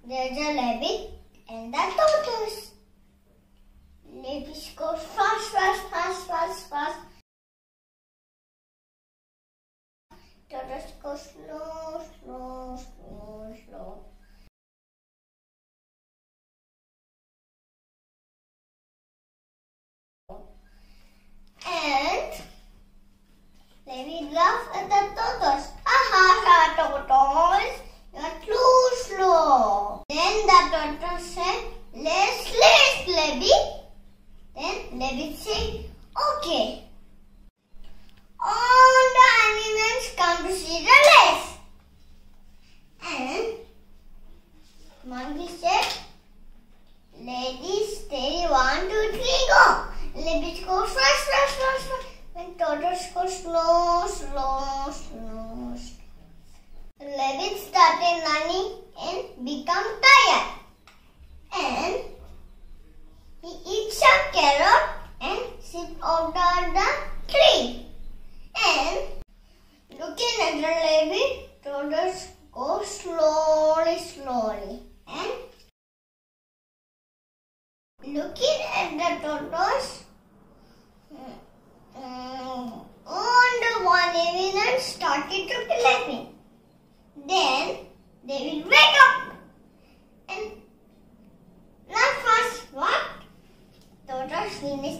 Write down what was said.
There's a rabbit and the tortoise. Rabbit goes fast, fast, fast, fast, fast. Tortoise goes slow, slow, slow, slow. And rabbit laughs at the tortoise. Ha tortoise, you're too slow. Then the tortoise said, let's race, rabbit. Then rabbit said, okay. All the animals come to see the race. And monkey said, ladies, steady, 1, 2, 3, go. Rabbit goes fast, fast, fast, fast. When tortoise goes slow, slow, slow, slow. Rabbit started running and become tired. And he eats a carrot and sits under the tree. And looking at the rabbit, tortoise goes slowly, slowly. And looking at the tortoise, all the one animals started to play him. Then they will wake up and run fast. What? Tortoise finished